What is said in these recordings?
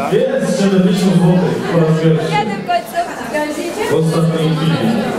Jest 70 zł po raz pierwszy. Jadę w końcu. W ostatniej chwili.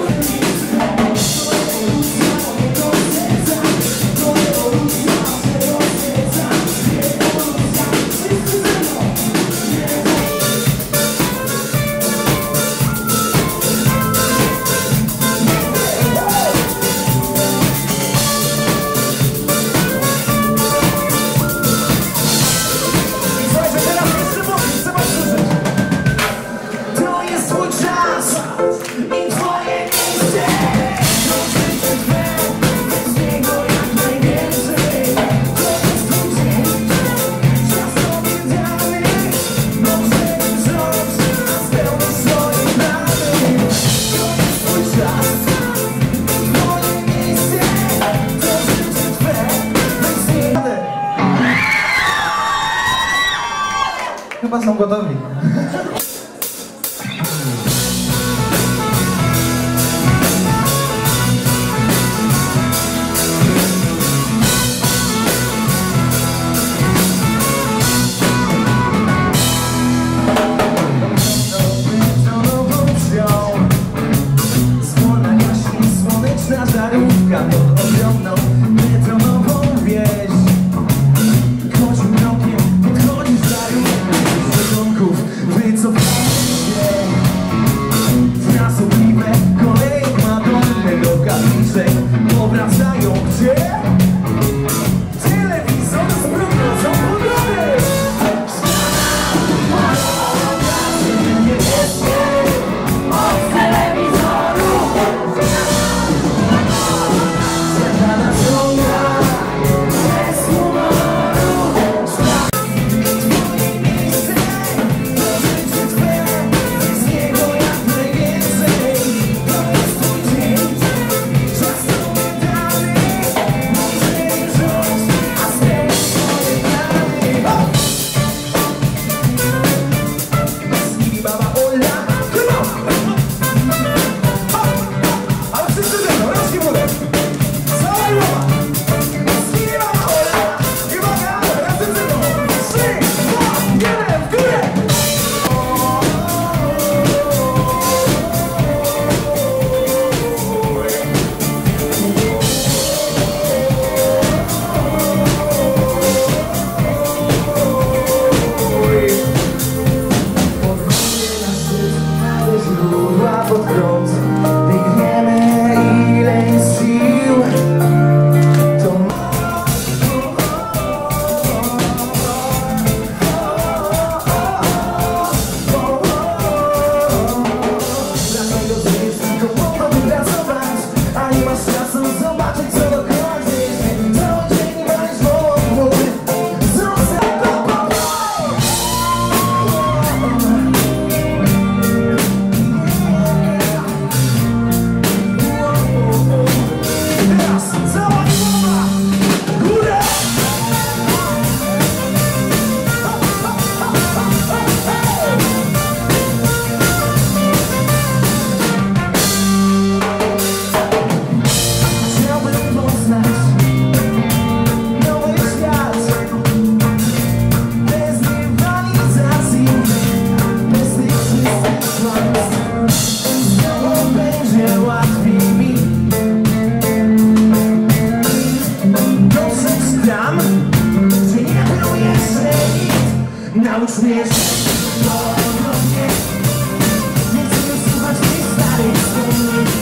Chyba są gotowi. Słoneczna żarówka pod ogromną betonową wieś. Choć mrokiem podchodzisz wycofamy się w nasobliwe kolejek madonnego kapliczek powracają gdzie? Telewizor z prognozą pogody. Od telewizoru zjadana żona bez humoru. Pod prąd biegniemy, ile jest sił. To dlatego że jest tylko po to, by pracować, a nie masz czasu zobaczyć, co dokładnie jest. Cały dzień walisz wokół naucz mnie się, nie chcę słuchać tych starych wspomnień.